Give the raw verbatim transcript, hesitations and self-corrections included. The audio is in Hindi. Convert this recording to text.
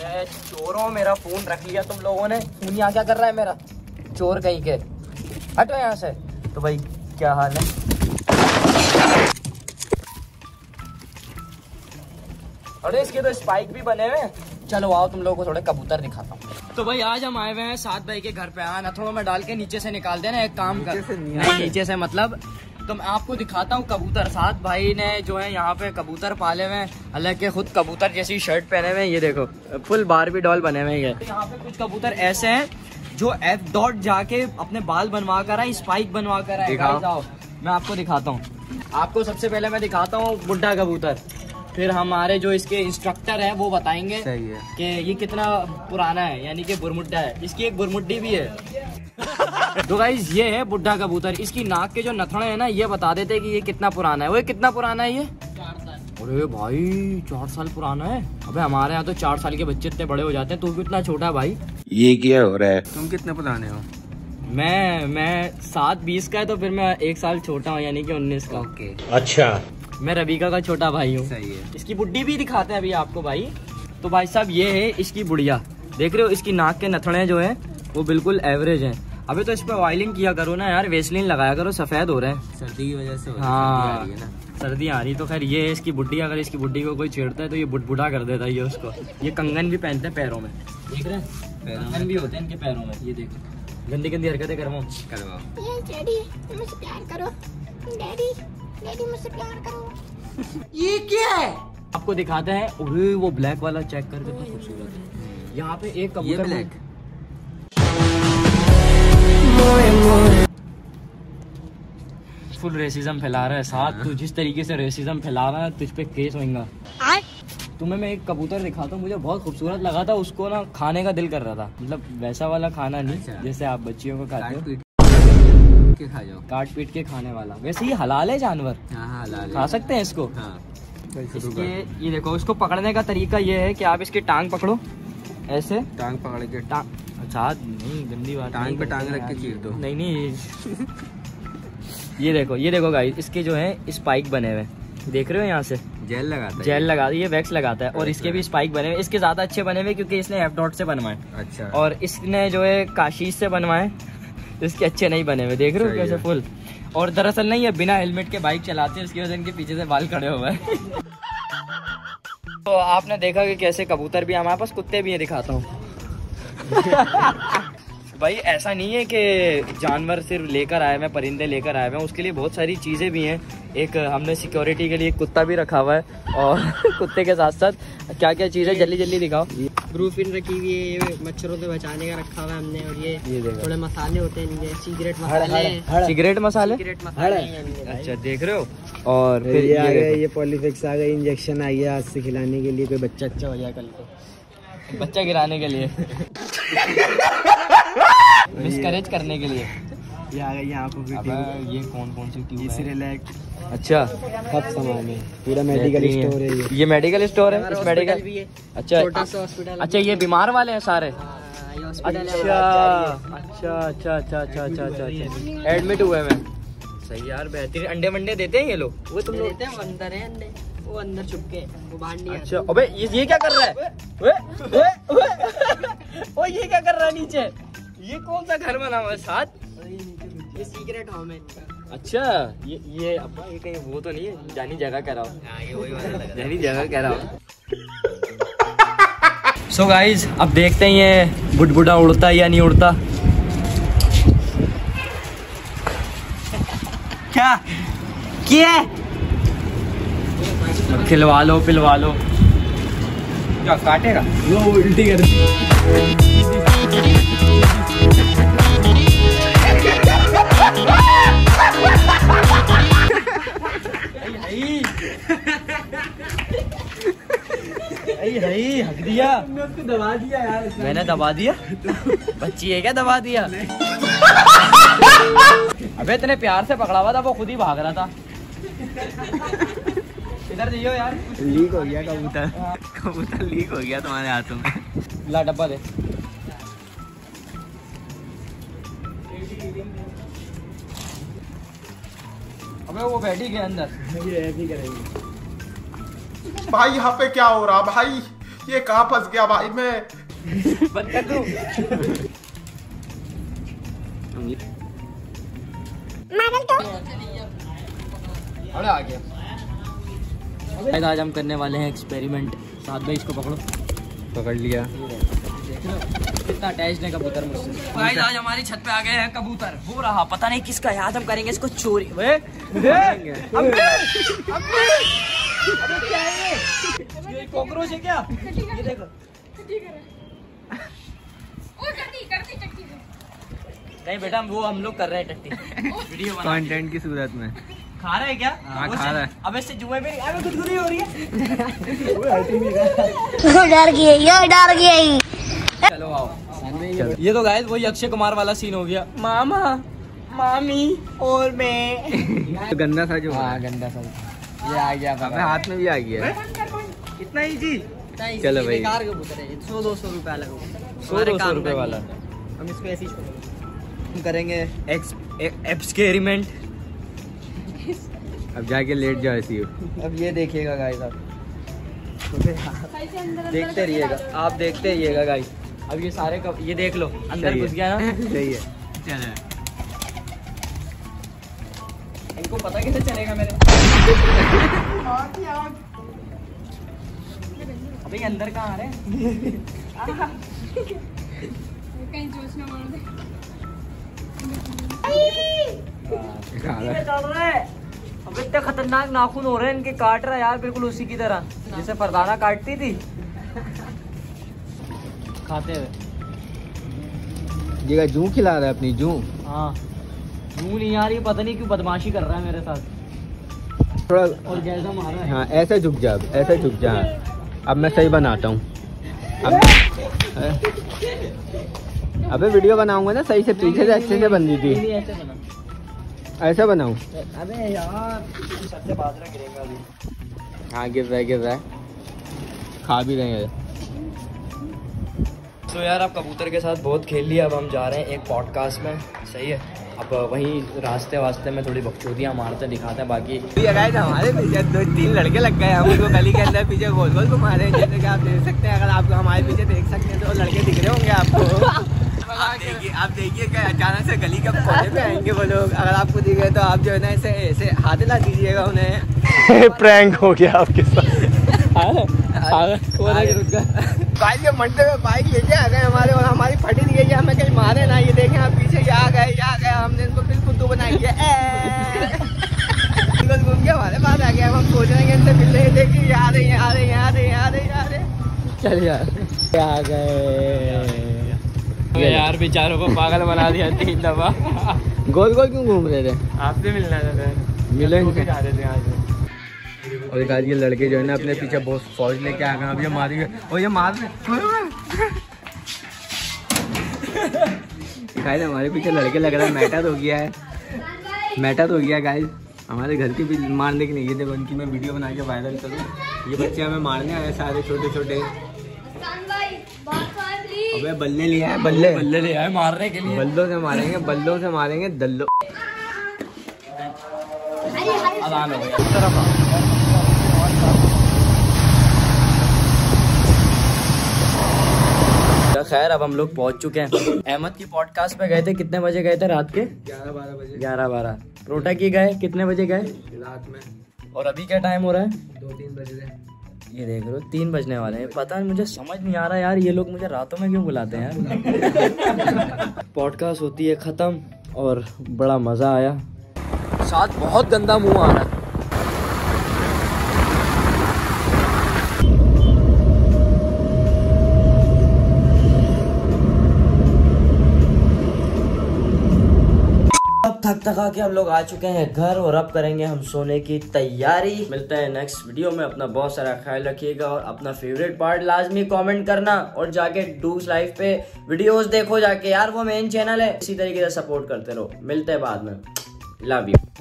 अरे चोरों, मेरा फोन रख लिया तुम लोगों ने। फोन यहाँ क्या कर रहा है मेरा, चोर कहीं के, हटो यहाँ से। तो भाई क्या हाल है? अरे इसके तो स्पाइक भी बने हुए हैं। चलो आओ तुम लोगों को थोड़े कबूतर दिखाता हूँ। तो भाई आज हम आए हुए हैं सात भाई के घर पे। आना थोड़ा में डाल के नीचे से निकाल देना, एक काम कर। नहीं नीचे से मतलब तो मैं आपको दिखाता हूँ कबूतर। सात भाई ने जो है यहाँ पे कबूतर पाले हुए हैं, हालांकि खुद कबूतर जैसी शर्ट पहने हुए हैं। ये देखो फुल बारबी डॉल बने हुए हैं। तो यहाँ पे कुछ कबूतर ऐसे हैं जो एफ डॉट जाके अपने बाल बनवा कर आए, स्पाइक बनवा कर आए। मैं आपको दिखाता हूँ। आपको सबसे पहले मैं दिखाता हूँ बुड्ढा कबूतर, फिर हमारे जो इसके इंस्ट्रक्टर है वो बताएंगे कि ये कितना पुराना है, यानी कि बुरमुड्डा है। इसकी एक बुरमुड्डी भी है। तो गाइस ये है बुड्ढा कबूतर। इसकी नाक के जो नथड़े हैं ना, ये बता देते हैं कि ये कितना पुराना है। वो कितना पुराना है ये? चार साल। अरे भाई चार साल पुराना है। अबे हमारे यहाँ तो चार साल के बच्चे इतने बड़े हो जाते हैं, तू कितना छोटा है भाई? ये क्या हो रहा है? तुम कितने पुराने हो? मैं मैं सात बीस का है, तो फिर मैं एक साल छोटा हूँ, यानी कि उन्नीस का। ओके अच्छा। मैं रविका का छोटा भाई हूँ। सही है। इसकी बुड्ढी भी दिखाते हैं अभी आपको भाई। तो भाई साहब ये है इसकी बुढ़िया, देख रहे हो? इसकी नाक के नथड़े जो हैं वो बिल्कुल एवरेज हैं। अभी तो इस पे ऑयलिंग किया करो ना यार, वेसलिन लगाया करो, सफेद हो रहे हैं सर्दी की वजह से। हाँ सर्दी आ रही। तो खैर ये है इसकी बुड्ढी। अगर इसकी बुड्ढी को कोई छेड़ता है तो ये बुढ़बुढ़ा कर देता है ये उसको। ये कंगन भी पहनते हैं पैरों में, देख रहे हैं? कंगन भी होते हैं इनके पैरों में। ये देखो गंदी गंदी हरकतें करवाओ करवाओ। ये डैडी मुझसे प्यार करो, डैडी डैडी मुझसे प्यार करो। ये क्या है? आपको दिखाते हैं। अरे वो ब्लैक वाला चेक कर, कितना खूबसूरत है। यहाँ पे एक कबूतर ब्लैक फुल रेसिज्म फैला रहा है। साथ तू जिस तरीके से रेसिज्म फैला रहा है तुझ पे केस होगा। तुम्हें मैं एक कबूतर दिखाता हूँ, मुझे बहुत खूबसूरत लगा था। उसको ना खाने का दिल कर रहा था, मतलब वैसा वाला खाना नहीं। अच्छा। जैसे आप बच्चियों को खाते हो, के खा जाओ, काट पीट के खाने वाला। वैसे ये हलाल है जानवर? हाँ हलाल है, खा सकते हैं इसको। हाँ। इसके ये देखो, इसको पकड़ने का तरीका ये है कि आप इसकी टांग पकड़ो ऐसे, टांग पकड़ के टांग। अच्छा नहीं, गंदी बात। टांग पे टांग रख के चीर दो। नहीं नहीं ये देखो ये देखो गाइस, इसके जो है स्पाइक बने हुए, देख रहे हो? यहाँ से जेल लगाता है, जेल लगा ये वैक्स लगाता है। और इसके भी स्पाइक बने हुए। इसके ज्यादा अच्छे बने हुए क्योंकि इसने एफ डॉट से बनवाए। अच्छा। और इसने जो है काशीज से बनवाए, इसके अच्छे नहीं बने हुए, देख रहे हो कैसे फुल। और दरअसल नहीं, ये बिना हेलमेट के बाइक चलाते हैं, इसकी वजह से इनके पीछे से बाल खड़े हुए हैं। तो आपने देखा कि कैसे कबूतर भी, हमारे पास कुत्ते भी हैं, दिखाता हूँ। भाई ऐसा नहीं है कि जानवर सिर्फ लेकर आए हुए, परिंदे लेकर आए हुए हैं, उसके लिए बहुत सारी चीज़ें भी हैं। एक हमने सिक्योरिटी के लिए कुत्ता भी रखा हुआ है, और कुत्ते के साथ साथ क्या क्या चीज़ें जल्दी जल्दी दिखाओ। ब्रूफिन रखी हुई है, मच्छरों से बचाने का रखा हुआ है हमने। और ये, ये थोड़े मसाले होते हैं इनके, सिगरेट मसाले। सिगरेट मसाले? सिगरेट मसाले। अच्छा देख रहे हो? और फिर ये आ गया, ये पॉलीफिक्स आ गई, इंजेक्शन आई है आज से खिलाने के लिए, कोई बच्चा अच्छा हो जाए कल को, बच्चा गिराने के लिए, मिसकरेज करने के लिए। ये आ गई यहाँ पर। ये कौन कौन सी ट्यूब है? रिलैक्स। अच्छा सब सामान है, पूरा मेडिकल स्टोर है ये। ये मेडिकल स्टोर है? इस मेडिकल भी है। अच्छा छोटा सा हॉस्पिटल। अच्छा ये बीमार वाले हैं सारे? ये हॉस्पिटल है। अच्छा अच्छा अच्छा अच्छा अच्छा अच्छा अच्छा एडमिट हुए हैं। सही यार, बेहतरीन। अंडे वंडे देते हैं ये लोग? वो तुम लोग देते हैं, वो अंदर है अंडे, वो अंदर छुपके, वो बाहर नहीं। अच्छा अबे ये ये क्या कर रहा है? वे, वे, वे, ओ ये क्या कर रहा है नीचे? ये कौन सा घर बना हुआ है साथ? ये सीक्रेट होम है इनका। अच्छा ये ये अब्बा ये कहीं वो तो नहीं है? जानी जगह कह रहा हूँ, जानी जगह कह रहा हूँ। सो गाइज अब देखते हैं ये बुटबुटा उड़ता है या नहीं उड़ता। क्या क्या खिलवा लो पिलवा लो। क्या काटेगा? वो उल्टी कर दी। हक दिया, उसको दबा दिया यार। मैंने दबा दिया? बच्ची है क्या दबा दिया? अबे इतने प्यार से पकड़ा हुआ था, वो खुद ही भाग रहा था। इधर जाइयो यार। लीक हो गया कबूतर, कबूतर लीक हो गया तुम्हारे हाथों में। ला डब्बा दे। अबे वो बैठी गया अंदर। ये ऐसे ही करेंगे भाई। यहाँ पे क्या हो रहा भाई? ये कहाँ फंस गया भाई मैं। बंद कर दूं? मॉडल तो अरे आ गया। आज हम करने वाले हैं एक्सपेरिमेंट। साथ भाई इसको पकड़ो। पकड़ लिया। कितना अटैच्ड है कबूतर मुझसे। गाइस आज हमारी छत पे आ गए हैं कबूतर। वो रहा, पता नहीं किसका है। आज हम करेंगे इसको चोरी। वे अबे अबे अबे क्या है ये? ये कॉकरोच है क्या? ये देखो। नहीं बेटा वो हम लोग कर रहे हैं टट्टी। वीडियो बना कंटेंट की सूरत में। खा रहे हैं क्या? हाँ खा रहा है। अब इससे जुए में अबे गुदगुदी हो रही है। डर गई ये डर गई। चलो आओ। ये तो गाइस वही अक्षय कुमार वाला सीन हो गया। मामा मामी और मैं। तो गंदा सा जो। हाँ गंदा सा ये आ गया। अबे हाथ में भी आ गया। इतना इजी। चलो भाई। बेकार कबूतर है, सौ दो सौ रुपए अलग होगा। सौ दो सौ रुपए वाला हम इसको ऐसे ही छोड़ेंगे। हम करेंगे एक्सपेरिमेंट। अब जाके लेट जाओ ऐसी। अब ये देखिएगा गाइस आप देखते रहिएगा, आप देखते रहिएगा गाइस। अब ये सारे कब ये देख लो अंदर घुस गया ना। सही है। चलो इनको पता कैसे चलेगा मेरे। अबे ये अंदर कहाँ आ रहे हैं? कहीं जोश ना मार दे। चल रहा है। अब इतने खतरनाक नाखून हो रहे हैं इनके, काट रहा है यार बिल्कुल उसी की तरह जैसे फरदाना काटती थी खाते हुए। ये जू खिला रहा है अपनी जू। हाँ जू नहीं यार, ये पता नहीं क्यों बदमाशी कर रहा है मेरे साथ। थोड़ा और जैसा मारा है। हाँ ऐसे झुक जा, ऐसे झुक जा। अब मैं सही बनाता हूँ। अब अबे वीडियो बनाऊंगा ना सही से, पीछे से अच्छे से बनती थी। नहीं ऐसे बना। ऐसा बनाऊं? अबे यार सबसे बाजरा गिरेगा अभी। हाँ गिर रहा है गिर रहा है। खा भी रहे हैं। तो यार आप कबूतर के साथ बहुत खेल लिया। अब हम जा रहे हैं एक पॉडकास्ट में, सही है। अब वहीं रास्ते वास्ते में थोड़ी बकचोदियाँ मारते दिखाते हैं। बाकी हमारे पीछे दो तीन लड़के लग गए, हम उनको गली के अंदर पीछे गोल गोल घुमा रहे हैं, जैसे कि आप देख सकते हैं। अगर आप हमारे पीछे देख सकते हैं तो लड़के दिख रहे होंगे आपको। आप देखिए आप देखिए क्या अचानक से गली के कोने पे आएंगे वो लोग। अगर आपको दिखे तो आप जो है ना ऐसे ऐसे हाथ हिला दीजिएगा उन्हें। प्रैंक हो गया आपके साथ। बाइक मंडे में बाइक लेके आ गए हमारे, और हमारी फटी नहीं गई, हमें कहीं मारे ना। ये देखें आप पीछे, ये आ गए ये आ गए। हमने इनको फिर फुद्दू बनाई है। घूम के हमारे पास आ गया। हम सोच रहे हैं इनसे मिल रहे, देखिए आ रहे हैं आ रहे हैं आ रहे हैं आ रहे हैं आ रहे। चल यार आ गए यार बेचारों को पागल बना दिया तीन दफा। गोल गोल क्यों घूम रहे थे? आपसे मिलना था। मिले इनसे। जा रहे थे यहाँ से। और एक आज ये लड़के जो है ना अपने पीछे बहुत फौज लेके आ गए। अब ये मारेंगे और ये मार रहे हमारे पीछे लड़के लग रहा है। मैटर हो गया है, मैटर हो गया गाइस। हमारे घर के भी मारने की नहीं है। देखो उनकी मैं वीडियो बना के वायरल करूँ। ये बच्चे हमें मारने आए सारे छोटे छोटे। अबे बल्ले लिया है, बल्ले बल्ले ले आए मारने के लिए। बल्लों से मारेंगे, बल्लों से मारेंगे दल्लो। आराम हो गया। तरफ आओ। खैर अब हम लोग पहुंच चुके हैं। अहमद की पॉडकास्ट पे गए थे। कितने बजे गए थे? रात के ग्यारह बारह बजे। ग्यारह बारह। रोटा की गए कितने बजे गए? रात में। और अभी क्या टाइम हो रहा है? दो तीन बजे। ये देख रहे हो तीन बजने वाले हैं। पता नहीं मुझे समझ नहीं आ रहा यार, ये लोग मुझे रातों में क्यों बुलाते हैं यार। पॉडकास्ट होती है ख़त्म और बड़ा मज़ा आया। साथ बहुत गंदा मुंह आ रहा है। अब थक थका के हम लोग आ चुके हैं घर और अब करेंगे हम सोने की तैयारी। मिलते हैं नेक्स्ट वीडियो में। अपना बहुत सारा ख्याल रखिएगा और अपना फेवरेट पार्ट लाजमी कमेंट करना और जाके डूस लाइफ पे वीडियोस देखो जाके यार, वो मेन चैनल है। इसी तरीके से सपोर्ट करते रहो। मिलते हैं बाद में। Love you.